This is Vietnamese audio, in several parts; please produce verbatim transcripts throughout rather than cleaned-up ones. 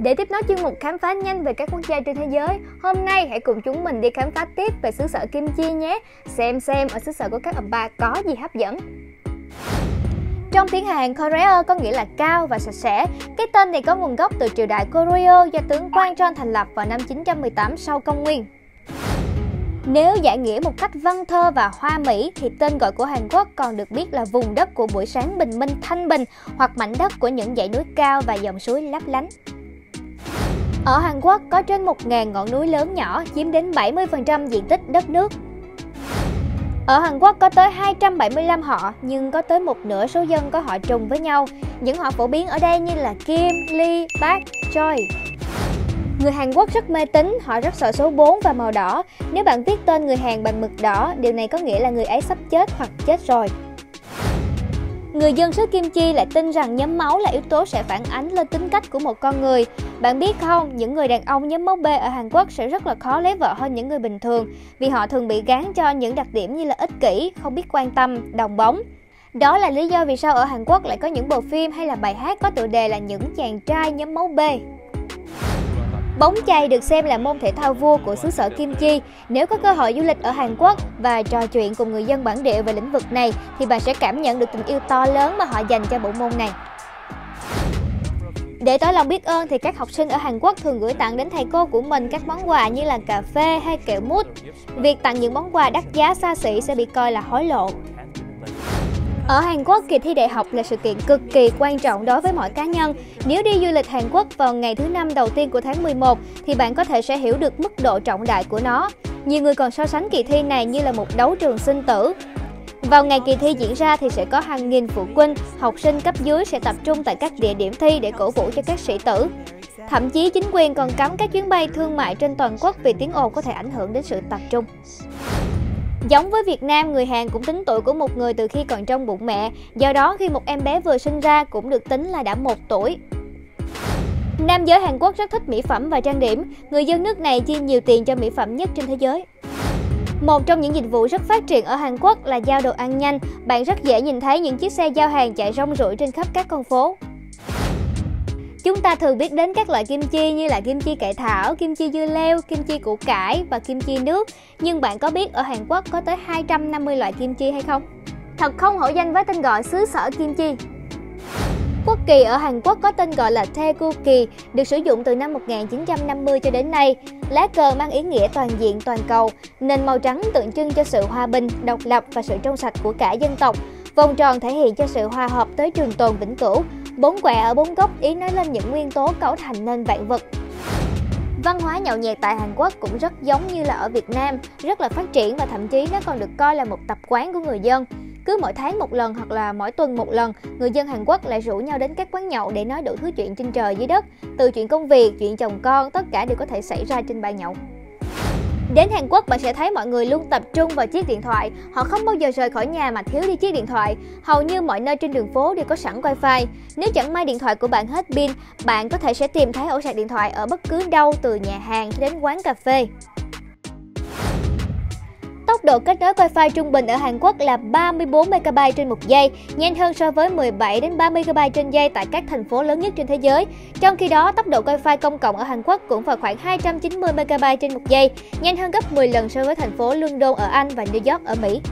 Để tiếp nối chuyên mục khám phá nhanh về các quốc gia trên thế giới, hôm nay hãy cùng chúng mình đi khám phá tiếp về xứ sở kim chi nhé. Xem xem ở xứ sở của các oppa có gì hấp dẫn. Trong tiếng Hàn, Koryo có nghĩa là cao và sạch sẽ. Cái tên này có nguồn gốc từ triều đại Koryo do tướng Gwanjon thành lập vào năm chín trăm mười tám sau công nguyên. Nếu giải nghĩa một cách văn thơ và hoa mỹ thì tên gọi của Hàn Quốc còn được biết là vùng đất của buổi sáng bình minh thanh bình hoặc mảnh đất của những dãy núi cao và dòng suối lấp lánh. Ở Hàn Quốc có trên một nghìn ngọn núi lớn nhỏ chiếm đến bảy mươi phần trăm diện tích đất nước. Ở Hàn Quốc có tới hai trăm bảy mươi lăm họ nhưng có tới một nửa số dân có họ trùng với nhau. Những họ phổ biến ở đây như là Kim, Lee, Park, Choi. Người Hàn Quốc rất mê tín, họ rất sợ số bốn và màu đỏ. Nếu bạn viết tên người Hàn bằng mực đỏ, điều này có nghĩa là người ấy sắp chết hoặc chết rồi. Người dân xứ Kim Chi lại tin rằng nhóm máu là yếu tố sẽ phản ánh lên tính cách của một con người. Bạn biết không, những người đàn ông nhóm máu B ở Hàn Quốc sẽ rất là khó lấy vợ hơn những người bình thường vì họ thường bị gán cho những đặc điểm như là ích kỷ, không biết quan tâm, đồng bóng. Đó là lý do vì sao ở Hàn Quốc lại có những bộ phim hay là bài hát có tựa đề là những chàng trai nhóm máu B. Bóng chày được xem là môn thể thao vua của xứ sở Kim Chi. Nếu có cơ hội du lịch ở Hàn Quốc và trò chuyện cùng người dân bản địa về lĩnh vực này thì bạn sẽ cảm nhận được tình yêu to lớn mà họ dành cho bộ môn này. Để tỏ lòng biết ơn thì các học sinh ở Hàn Quốc thường gửi tặng đến thầy cô của mình các món quà như là cà phê hay kẹo mút. Việc tặng những món quà đắt giá xa xỉ sẽ bị coi là hối lộ. Ở Hàn Quốc, kỳ thi đại học là sự kiện cực kỳ quan trọng đối với mọi cá nhân. Nếu đi du lịch Hàn Quốc vào ngày thứ năm đầu tiên của tháng mười một thì bạn có thể sẽ hiểu được mức độ trọng đại của nó. Nhiều người còn so sánh kỳ thi này như là một đấu trường sinh tử. Vào ngày kỳ thi diễn ra thì sẽ có hàng nghìn phụ huynh, học sinh cấp dưới sẽ tập trung tại các địa điểm thi để cổ vũ cho các sĩ tử. Thậm chí chính quyền còn cấm các chuyến bay thương mại trên toàn quốc vì tiếng ồn có thể ảnh hưởng đến sự tập trung. Giống với Việt Nam, người Hàn cũng tính tuổi của một người từ khi còn trong bụng mẹ, do đó khi một em bé vừa sinh ra cũng được tính là đã một tuổi. Nam giới Hàn Quốc rất thích mỹ phẩm và trang điểm, người dân nước này chi nhiều tiền cho mỹ phẩm nhất trên thế giới. Một trong những dịch vụ rất phát triển ở Hàn Quốc là giao đồ ăn nhanh, bạn rất dễ nhìn thấy những chiếc xe giao hàng chạy rong ruổi trên khắp các con phố. Chúng ta thường biết đến các loại kim chi như là kim chi cải thảo, kim chi dưa leo, kim chi củ cải và kim chi nước. Nhưng bạn có biết ở Hàn Quốc có tới hai trăm năm mươi loại kim chi hay không? Thật không hổ danh với tên gọi xứ sở kim chi. Quốc kỳ ở Hàn Quốc có tên gọi là Daegu kỳ, được sử dụng từ năm một nghìn chín trăm năm mươi cho đến nay. Lá cờ mang ý nghĩa toàn diện toàn cầu, nền màu trắng tượng trưng cho sự hòa bình, độc lập và sự trong sạch của cả dân tộc. Vòng tròn thể hiện cho sự hòa hợp tới trường tồn vĩnh cửu. Bốn quẹ ở bốn góc ý nói lên những nguyên tố cấu thành nên vạn vật. Văn hóa nhậu nhẹt tại Hàn Quốc cũng rất giống như là ở Việt Nam, rất là phát triển và thậm chí nó còn được coi là một tập quán của người dân. Cứ mỗi tháng một lần hoặc là mỗi tuần một lần, người dân Hàn Quốc lại rủ nhau đến các quán nhậu để nói đủ thứ chuyện trên trời dưới đất. Từ chuyện công việc, chuyện chồng con, tất cả đều có thể xảy ra trên bàn nhậu. Đến Hàn Quốc bạn sẽ thấy mọi người luôn tập trung vào chiếc điện thoại. Họ không bao giờ rời khỏi nhà mà thiếu đi chiếc điện thoại. Hầu như mọi nơi trên đường phố đều có sẵn wifi. Nếu chẳng may điện thoại của bạn hết pin, bạn có thể sẽ tìm thấy ổ sạc điện thoại ở bất cứ đâu, từ nhà hàng cho đến quán cà phê. Tốc độ kết nối wifi trung bình ở Hàn Quốc là ba mươi bốn mê ga bai trên một giây, nhanh hơn so với mười bảy đến ba mươi gi ga bai trên giây tại các thành phố lớn nhất trên thế giới. Trong khi đó, tốc độ wifi công cộng ở Hàn Quốc cũng vào khoảng hai trăm chín mươi mê ga bai trên một giây, nhanh hơn gấp mười lần so với thành phố London ở Anh và New York ở Mỹ.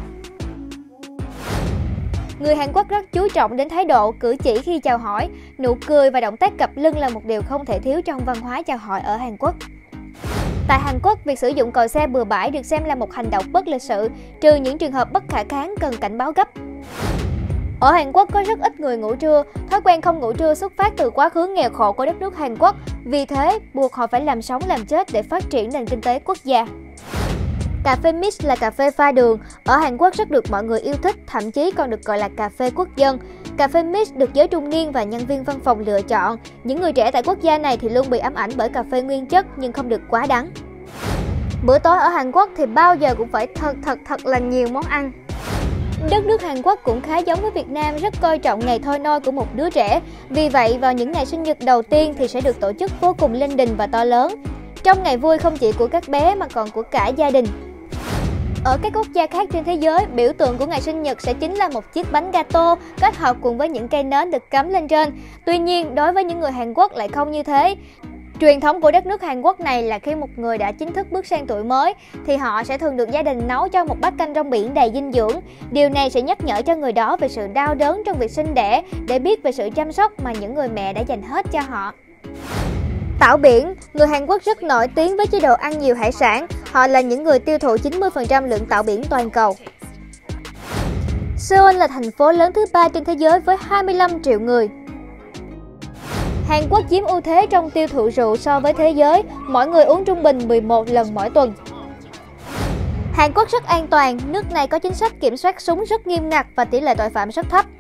Người Hàn Quốc rất chú trọng đến thái độ, cử chỉ khi chào hỏi, nụ cười và động tác cặp lưng là một điều không thể thiếu trong văn hóa chào hỏi ở Hàn Quốc. Tại Hàn Quốc, việc sử dụng còi xe bừa bãi được xem là một hành động bất lịch sự, trừ những trường hợp bất khả kháng cần cảnh báo gấp. Ở Hàn Quốc có rất ít người ngủ trưa, thói quen không ngủ trưa xuất phát từ quá khứ nghèo khổ của đất nước Hàn Quốc, vì thế buộc họ phải làm sống làm chết để phát triển nền kinh tế quốc gia. Cà phê mix là cà phê pha đường, ở Hàn Quốc rất được mọi người yêu thích, thậm chí còn được gọi là cà phê quốc dân. Cà phê mix được giới trung niên và nhân viên văn phòng lựa chọn. Những người trẻ tại quốc gia này thì luôn bị ám ảnh bởi cà phê nguyên chất nhưng không được quá đắng. Bữa tối ở Hàn Quốc thì bao giờ cũng phải thật thật thật là nhiều món ăn. Đất nước Hàn Quốc cũng khá giống với Việt Nam, rất coi trọng ngày thôi nôi của một đứa trẻ. Vì vậy, vào những ngày sinh nhật đầu tiên thì sẽ được tổ chức vô cùng linh đình và to lớn. Trong ngày vui không chỉ của các bé mà còn của cả gia đình. Ở các quốc gia khác trên thế giới, biểu tượng của ngày sinh nhật sẽ chính là một chiếc bánh gato kết hợp cùng với những cây nến được cắm lên trên. Tuy nhiên, đối với những người Hàn Quốc lại không như thế. Truyền thống của đất nước Hàn Quốc này là khi một người đã chính thức bước sang tuổi mới thì họ sẽ thường được gia đình nấu cho một bát canh rong biển đầy dinh dưỡng. Điều này sẽ nhắc nhở cho người đó về sự đau đớn trong việc sinh đẻ, để biết về sự chăm sóc mà những người mẹ đã dành hết cho họ. Tảo biển, người Hàn Quốc rất nổi tiếng với chế độ ăn nhiều hải sản. Họ là những người tiêu thụ chín mươi phần trăm lượng tảo biển toàn cầu. Seoul là thành phố lớn thứ ba trên thế giới với hai mươi lăm triệu người. Hàn Quốc chiếm ưu thế trong tiêu thụ rượu so với thế giới, mỗi người uống trung bình mười một lần mỗi tuần. Hàn Quốc rất an toàn, nước này có chính sách kiểm soát súng rất nghiêm ngặt và tỷ lệ tội phạm rất thấp.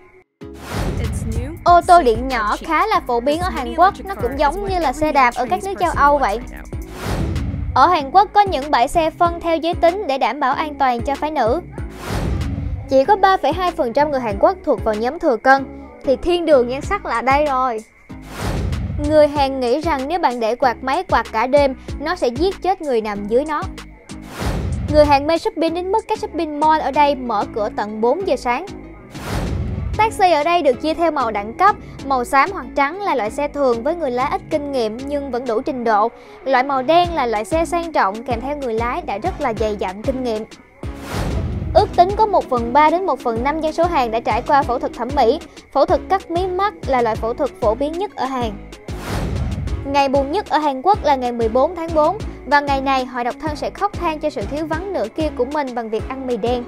Ô tô điện nhỏ khá là phổ biến ở Hàn Quốc, nó cũng giống như là xe đạp ở các nước châu Âu vậy. Ở Hàn Quốc có những bãi xe phân theo giới tính để đảm bảo an toàn cho phái nữ. Chỉ có ba phẩy hai phần trăm người Hàn Quốc thuộc vào nhóm thừa cân, thì thiên đường nhan sắc là đây rồi. Người Hàn nghĩ rằng nếu bạn để quạt máy quạt cả đêm, nó sẽ giết chết người nằm dưới nó. Người Hàn mê shopping đến mức các shopping mall ở đây mở cửa tận bốn giờ sáng. Taxi ở đây được chia theo màu đẳng cấp, màu xám hoặc trắng là loại xe thường với người lái ít kinh nghiệm nhưng vẫn đủ trình độ. Loại màu đen là loại xe sang trọng kèm theo người lái đã rất là dày dặn kinh nghiệm. Ước tính có một phần ba đến một phần năm dân số Hàn đã trải qua phẫu thuật thẩm mỹ. Phẫu thuật cắt mí mắt là loại phẫu thuật phổ biến nhất ở Hàn. Ngày buồn nhất ở Hàn Quốc là ngày mười bốn tháng tư và ngày này họ độc thân sẽ khóc than cho sự thiếu vắng nửa kia của mình bằng việc ăn mì đen.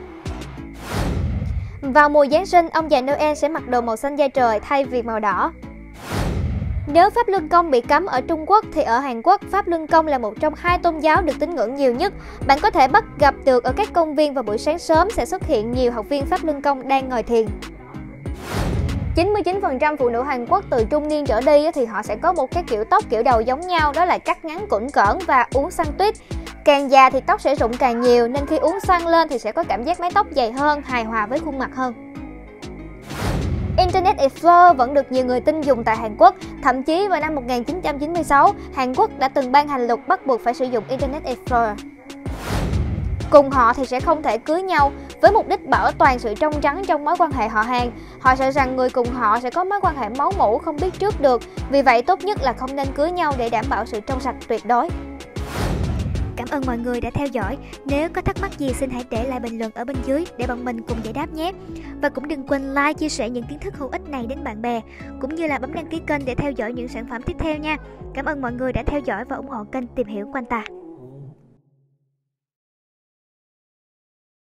Vào mùa Giáng sinh, ông già Noel sẽ mặc đồ màu xanh da trời thay vì màu đỏ. Nếu Pháp Luân Công bị cấm ở Trung Quốc thì ở Hàn Quốc, Pháp Luân Công là một trong hai tôn giáo được tín ngưỡng nhiều nhất. Bạn có thể bắt gặp được ở các công viên vào buổi sáng sớm sẽ xuất hiện nhiều học viên Pháp Luân Công đang ngồi thiền. chín mươi chín phần trăm phụ nữ Hàn Quốc từ trung niên trở đi thì họ sẽ có một cái kiểu tóc kiểu đầu giống nhau, đó là cắt ngắn cũn cỡn và uốn xoăn tuyết. Càng già thì tóc sẽ rụng càng nhiều nên khi uốn xoăn lên thì sẽ có cảm giác mái tóc dày hơn, hài hòa với khuôn mặt hơn. Internet Explorer vẫn được nhiều người tin dùng tại Hàn Quốc. Thậm chí vào năm một nghìn chín trăm chín mươi sáu, Hàn Quốc đã từng ban hành luật bắt buộc phải sử dụng Internet Explorer. Cùng họ thì sẽ không thể cưới nhau, với mục đích bảo toàn sự trong trắng trong mối quan hệ họ hàng. Họ sợ rằng người cùng họ sẽ có mối quan hệ máu mủ không biết trước được. Vì vậy tốt nhất là không nên cưới nhau để đảm bảo sự trong sạch tuyệt đối. Cảm ơn mọi người đã theo dõi. Nếu có thắc mắc gì xin hãy để lại bình luận ở bên dưới để bọn mình cùng giải đáp nhé. Và cũng đừng quên like, chia sẻ những kiến thức hữu ích này đến bạn bè, cũng như là bấm đăng ký kênh để theo dõi những sản phẩm tiếp theo nha. Cảm ơn mọi người đã theo dõi và ủng hộ kênh Tìm Hiểu Quanh Ta.